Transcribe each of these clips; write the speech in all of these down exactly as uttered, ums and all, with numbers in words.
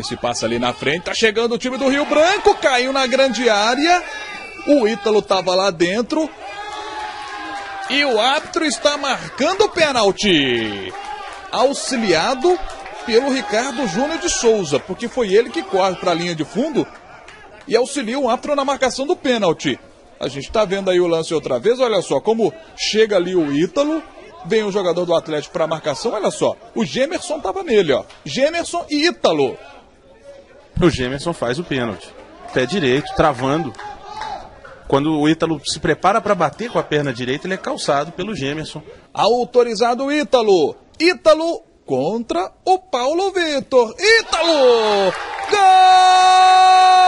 esse passe ali na frente. Tá chegando o time do Rio Branco. Caiu na grande área. O Ítalo tava lá dentro. E o árbitro está marcando o pênalti. Auxiliado pelo Ricardo Júnior de Souza. Porque foi ele que corre para a linha de fundo e auxilia o árbitro na marcação do pênalti. A gente está vendo aí o lance outra vez. Olha só como chega ali o Ítalo. Vem o jogador do Atlético para a marcação. Olha só, o Gemerson estava nele, ó. Gemerson e Ítalo. O Gemerson faz o pênalti. Pé direito, travando. Quando o Ítalo se prepara para bater com a perna direita, ele é calçado pelo Gemerson. Autorizado o Ítalo. Ítalo contra o Paulo Vitor. Ítalo! Gol!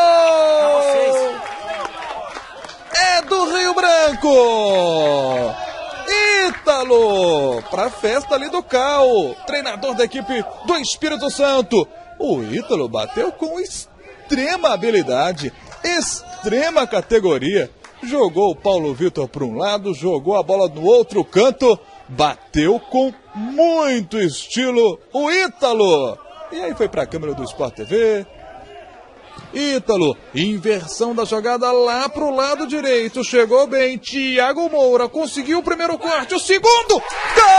É do Rio Branco! Ítalo! Pra festa ali do Cal. Treinador da equipe do Espírito Santo. O Ítalo bateu com extrema habilidade, extrema categoria. Jogou o Paulo Vitor para um lado, jogou a bola no outro canto. Bateu com muito estilo o Ítalo. E aí foi para a câmera do Sport T V. Ítalo, inversão da jogada lá pro lado direito. Chegou bem, Thiago Moura conseguiu o primeiro corte, o segundo. Gol!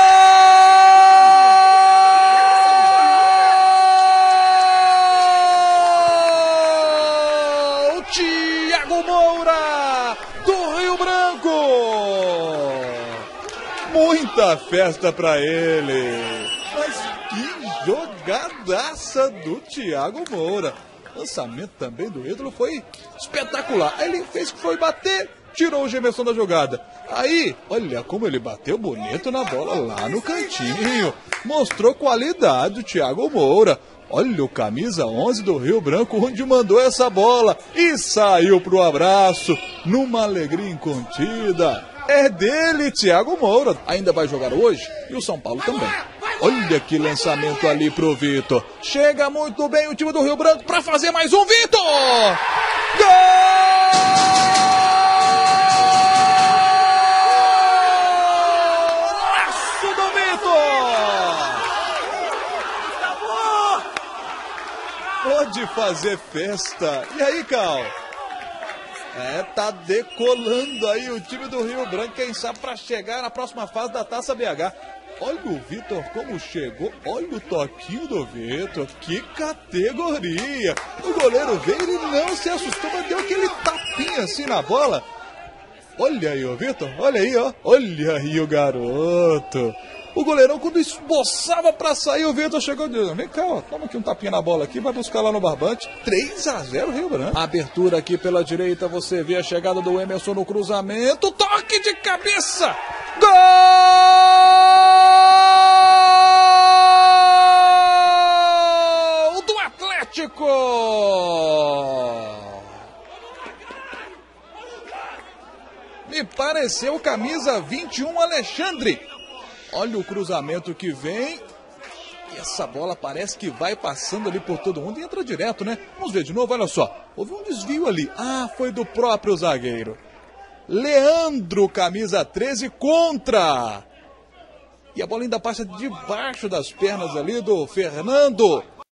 Thiago Moura, do Rio Branco. Muita festa pra ele. Mas que jogadaça do Thiago Moura. Lançamento também do Ítalo foi espetacular. Ele fez que foi bater, tirou o Gemerson da jogada. Aí, olha como ele bateu bonito na bola lá no cantinho. Mostrou qualidade o Thiago Moura. Olha o camisa onze do Rio Branco, onde mandou essa bola e saiu pro abraço numa alegria incontida. É dele, Thiago Moura. Ainda vai jogar hoje e o São Paulo também. Olha que lançamento ali pro Vitor. Chega muito bem o time do Rio Branco para fazer mais um, Vitor! Gol! Laço do Vitor! Pode fazer festa. E aí, Cal? É, tá decolando aí o time do Rio Branco, quem sabe para chegar na próxima fase da Taça B H. Olha o Vitor como chegou, olha o toquinho do Vitor, que categoria! O goleiro veio e não se assustou, mas deu aquele tapinha assim na bola. Olha aí o Vitor, olha aí, ó, olha aí o garoto. O goleirão, quando esboçava pra sair, o Vitor chegou e disse: vem cá, ó, toma aqui um tapinha na bola aqui, vai buscar lá no barbante. três a zero Rio Branco. Abertura aqui pela direita, você vê a chegada do Emerson no cruzamento, toque de cabeça! Gol do Atlético! Me pareceu camisa vinte e um, Alexandre. Olha o cruzamento que vem. E essa bola parece que vai passando ali por todo mundo e entra direto, né? Vamos ver de novo, olha só. Houve um desvio ali. Ah, foi do próprio zagueiro. Leandro, camisa treze, contra. E a bola ainda passa debaixo das pernas ali do Fernando.